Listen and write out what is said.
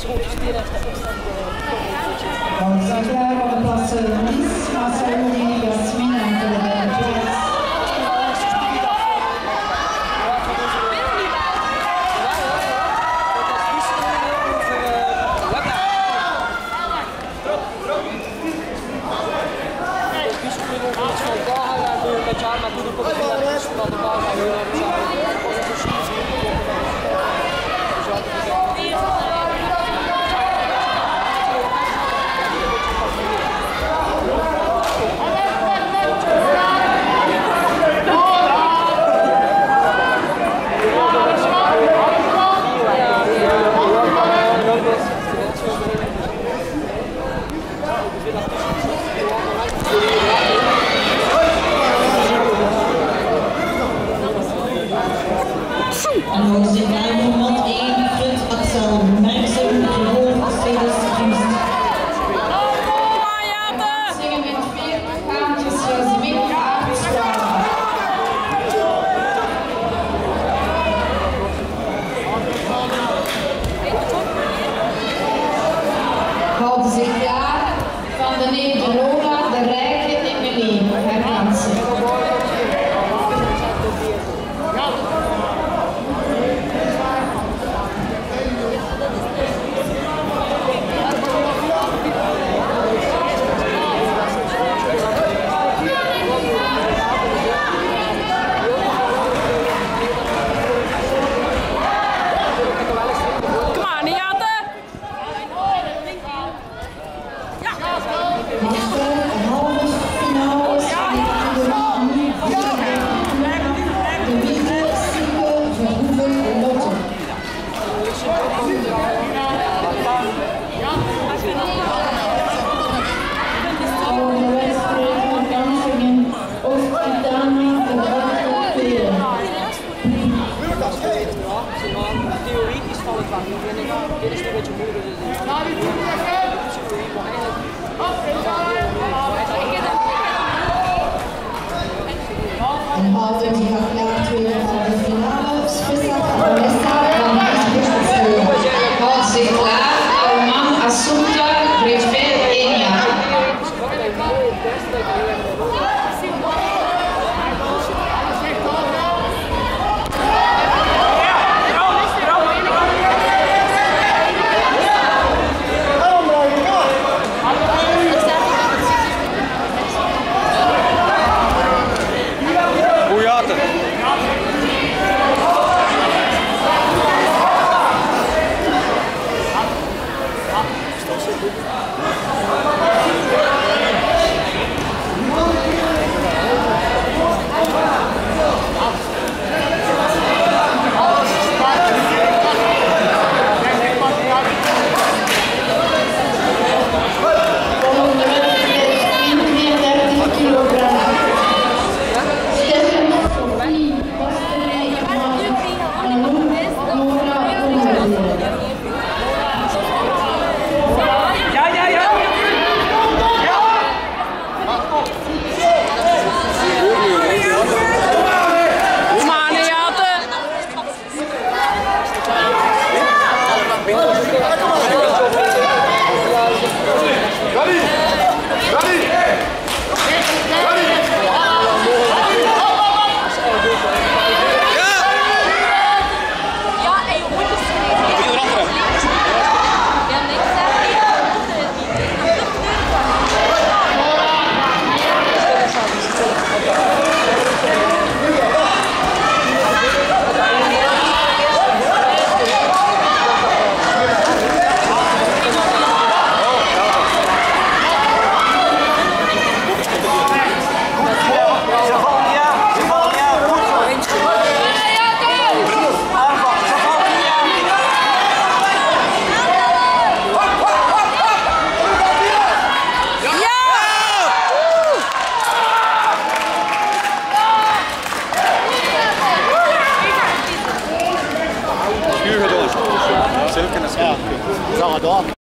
Dan zijn klaar op de plaatsen Lies, Marcel, Jasmin en Jate. En volgens de kleine mat 1, Frut Axel, Merksen, Gehoor, Celis, Giemst. Zingen met 40 kaartjes, Jasmin, aangesloten. Houden zich klaar van de neef de Lola, de Rijke en Meleen, herkansen. Theoretisch valt het wel. Dit is een beetje moeilijker.